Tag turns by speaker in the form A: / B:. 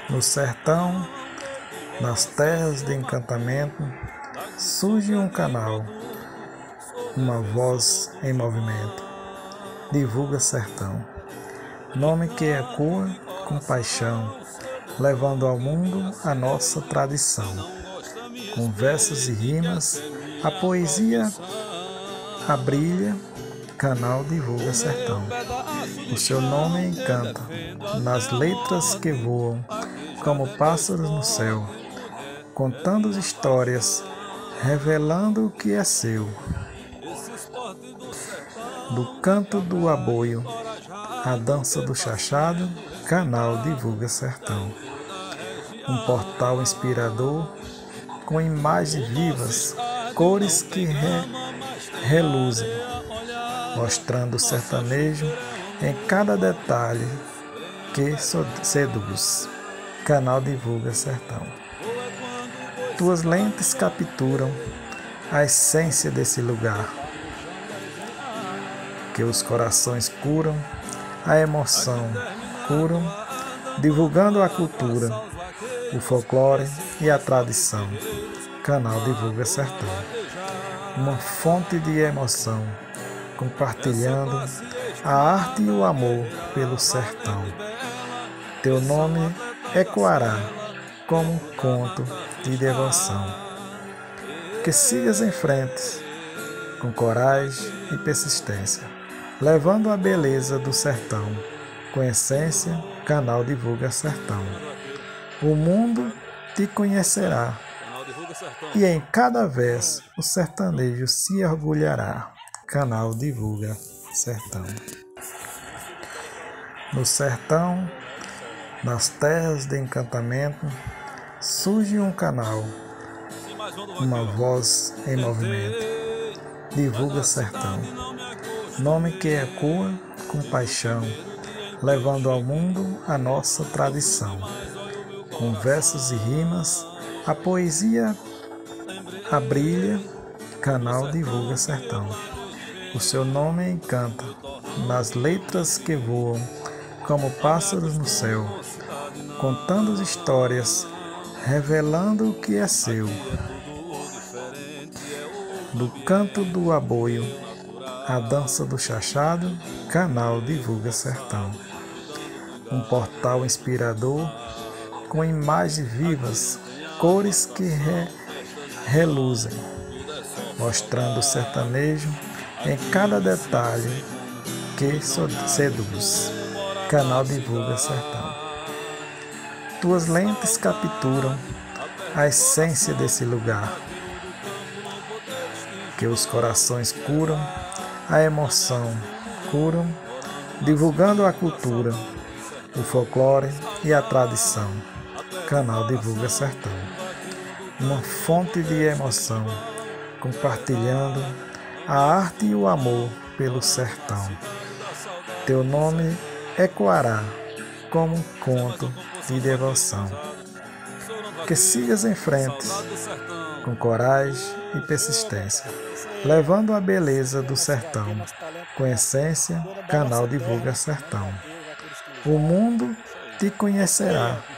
A: No sertão, nas terras de encantamento, surge um canal, uma voz em movimento, divulga sertão, nome que ecoa com paixão, levando ao mundo a nossa tradição. Com versos e rimas, a poesia abrilha, canal divulga sertão. O seu nome encanta, nas letras que voam, como pássaros no céu, contando histórias, revelando o que é seu. Do canto do aboio, a dança do chachado, canal divulga sertão. Um portal inspirador, com imagens vivas, cores que reluzem, mostrando o sertanejo em cada detalhe que seduz. Canal divulga sertão. Tuas lentes capturam a essência desse lugar, que os corações curam, a emoção curam, divulgando a cultura, o folclore e a tradição. Canal divulga sertão. Uma fonte de emoção, compartilhando a arte e o amor pelo sertão. Teu nome ecoará como um conto de devoção. Que sigas em frente, com coragem e persistência, levando a beleza do sertão. Com essência, canal divulga sertão. O mundo te conhecerá, e em cada verso o sertanejo se orgulhará. Canal divulga sertão. No sertão, nas terras de encantamento, surge um canal, uma voz em movimento, divulga sertão, nome que ecoa com paixão, levando ao mundo a nossa tradição. Com versos e rimas, a poesia abrilha, canal divulga sertão. O seu nome encanta, nas letras que voam, como pássaros no céu, contando histórias, revelando o que é seu. Do canto do aboio, a dança do chachado, canal divulga sertão. Um portal inspirador, com imagens vivas, cores que reluzem, mostrando o sertanejo em cada detalhe que seduz. Canal divulga sertão. Tuas lentes capturam a essência desse lugar, que os corações curam, a emoção curam, divulgando a cultura, o folclore e a tradição. Canal divulga sertão. Uma fonte de emoção, compartilhando a arte e o amor pelo sertão. Teu nome ecoará como um conto de devoção. Que sigas em frente, com coragem e persistência, levando a beleza do sertão. Com essência, canal divulga sertão. O mundo te conhecerá,